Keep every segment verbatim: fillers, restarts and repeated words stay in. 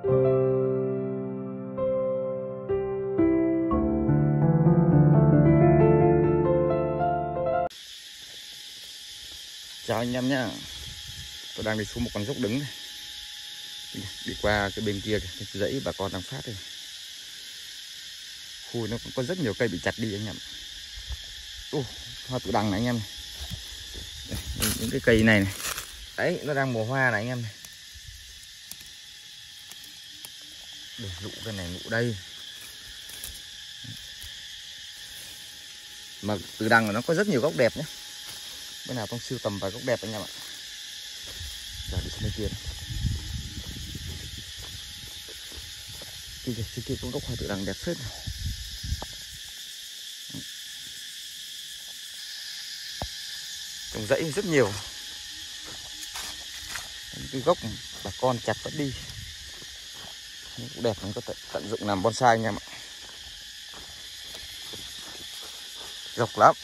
Chào anh em nhá. Tôi đang đi xuống một con dốc đứng này. Đi qua cái bên kia cái dãy bà con đang phát đây. Khu nó cũng có rất nhiều cây bị chặt đi anh em. Ô, hoa tự đằng này anh em này. Đây, những cái cây này này. Đấy, nó đang mùa hoa này anh em này. Để nụ cái này nụ đây. Mà từ đằng nó có rất nhiều gốc đẹp nhé. Bữa nàoต้องsưu tầm vài gốc đẹp anh em ạ. Giờ đi xuống bên kia. Kia kìa, trên kia có gốc hoa tự đằng đẹp phết này. Trồng rẫy rất nhiều. Cái gốc bà con chặt vẫn đi. Nhưng cũng đẹp, mình có tận, tận dụng làm bonsai anh em ạ. Dọc lắm.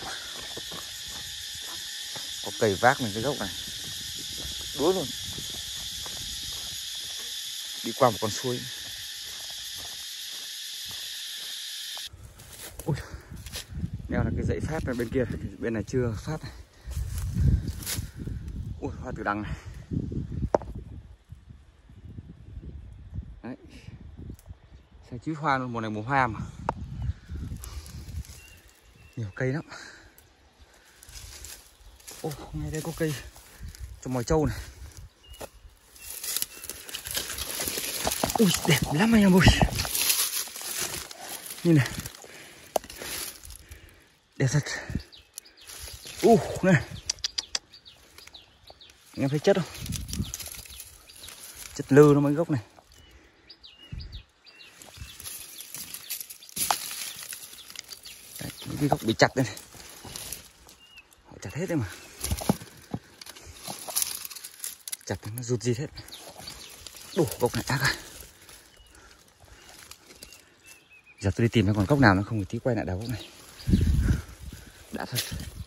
Có cây vác mình cái gốc này đuối luôn. Đi qua một con suối. Ui, neo là cái dãy phát ở bên kia, bên này chưa phát này. Ui, hoa tử đằng này. Đấy. Sao chứ hoa luôn, mùa này mùa hoa mà. Nhiều cây lắm. Ô, ngay đây có cây trồng mòi trâu này. Ui, đẹp lắm anh em ơi. Nhìn này. Đẹp thật. Ui, này. Anh em thấy chất không? Chất lư nó mấy gốc này. Đấy, những cái gốc bị chặt đây này. Họ chặt hết đấy mà. Chặt nó rụt gì hết. Đủ gốc này ác à. Giờ tôi đi tìm xem còn gốc nào nó không thì tí quay lại đào gốc này. Đã thật.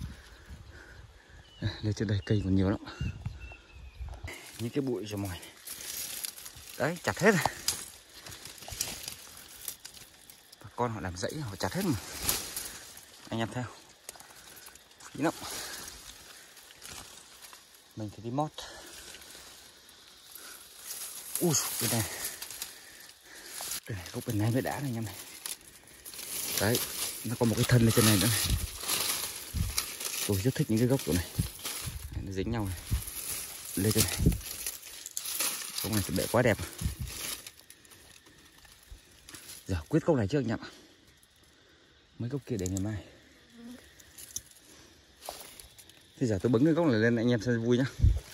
Lên trên đây cây còn nhiều lắm. Những cái bụi rồi mồi. Đấy, chặt hết rồi. Bà con họ làm rẫy họ chặt hết mà. Anh em theo. Phí lắm. Mình phải đi mót. Ui, bên này. Bên này, gốc bên này mới đã này anh em này. Đấy, nó có một cái thân lên trên này nữa này. Tôi rất thích những cái gốc kiểu này. Nó dính nhau này. Lên trên này. Gốc này sẽ bệ quá đẹp. Giờ quyết gốc này trước anh em ạ. Mấy gốc kia để ngày mai. Thì giờ tôi bứng cái gốc này lên anh em xem vui nhá.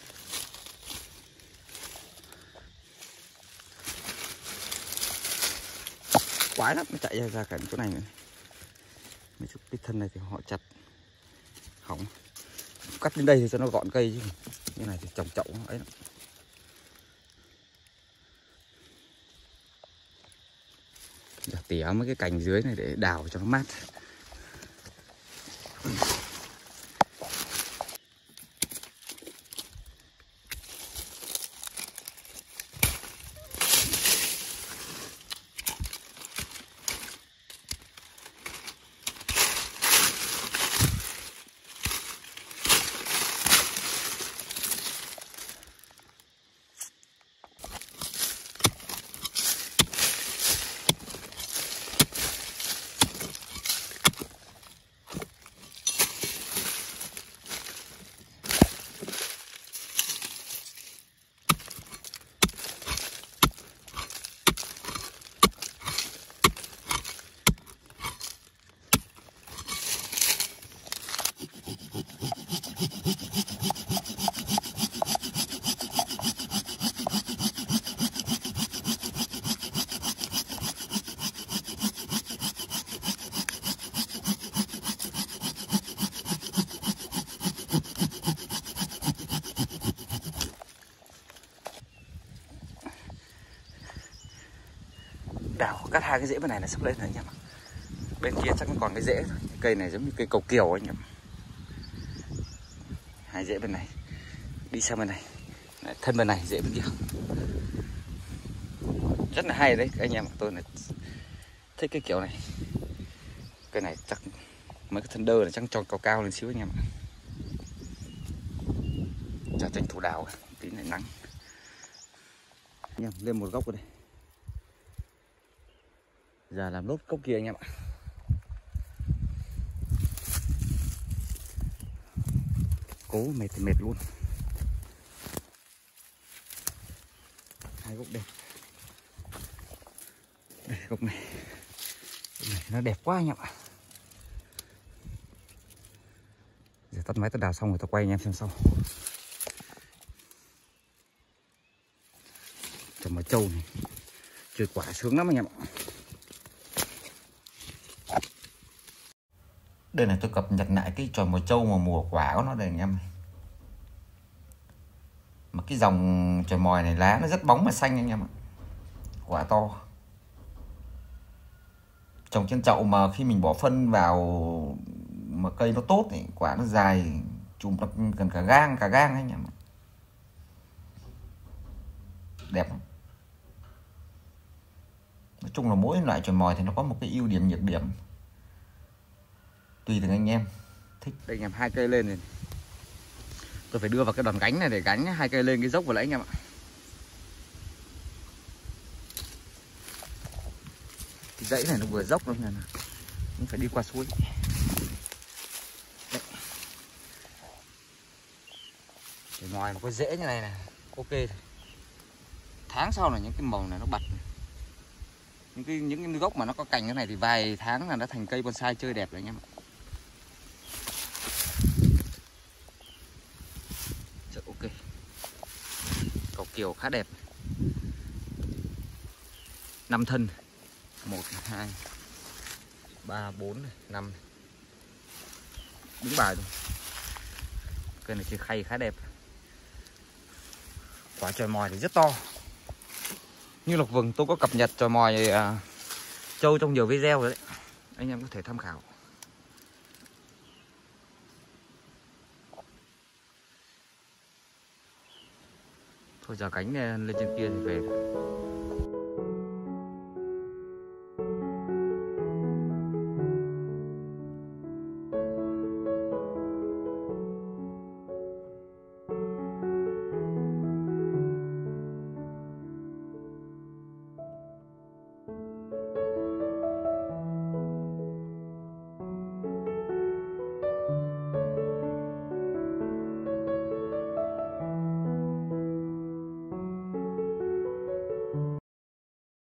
Quái lắm, nó chạy ra, ra cả chỗ này nữa. Mấy chút cái thân này thì họ chặt hỏng. Cắt đến đây thì cho nó gọn cây chứ. Như này thì trồng chậu ấy lắm. Giờ tỉa mấy cái cành dưới này để đào cho nó mát. Đào cắt hai cái rễ bên này là sắp lên rồi anh em ạ. Bên kia chắc nó còn cái rễ thôi. Cây này giống như cây cầu kiều anh em. Hai rễ bên này. Đi sang bên này. Thân bên này rễ bên kia. rất là hay đấy anh em. Tôi là thích cái kiểu này. Cái này chắc mấy cái thân đơ là chắc cho cao cao lên xíu anh em ạ. Chả tranh thủ đào tí này nắng. Anh em lên một gốc ở đây. Giờ làm nốt gốc kia anh em ạ. Cố mệt thì mệt luôn. Hai gốc đẹp. Đây gốc này. Gốc này nó đẹp quá anh em ạ. Giờ tắt máy tôi đào xong rồi tôi quay anh em xem sau. Trồng mồi trâu này chơi quả sướng lắm anh em ạ. Đây này tôi cập nhật lại cái trò mồi trâu mà mùa quả của nó đây anh em. Mà cái dòng trò mồi này lá nó rất bóng và xanh anh em ạ. Quả to. Trồng trên chậu mà khi mình bỏ phân vào mà cây nó tốt thì quả nó dài chùm nó gần cả gang cả gang anh em ạ. Đẹp lắm. Nói chung là mỗi loại trò mồi thì nó có một cái ưu điểm nhược điểm. Tùy từng anh em thích. Đây anh em hai cây lên này. Tôi phải đưa vào cái đòn gánh này để gánh hai cây lên cái dốc vào lấy anh em ạ. Cái dãy này nó vừa dốc lắm nha. Nó phải đi qua suối. Để ngoài mà có rễ như này này, ok. Tháng sau là những cái màu này nó bật. Những cái những cái gốc mà nó có cành cái này thì vài tháng là nó thành cây bonsai chơi đẹp rồi anh em ạ. Chợ ok. Cầu kiều khá đẹp. Năm thân. Một, hai, ba, bốn, năm. Đúng bài luôn. Cây này chơi khay khá đẹp. Quả chòi mòi thì rất to. Như Lộc Vừng tôi có cập nhật chòi mòi à, trâu trong nhiều video rồi đấy. Anh em có thể tham khảo. Thôi giờ cánh lên trên kia thì về.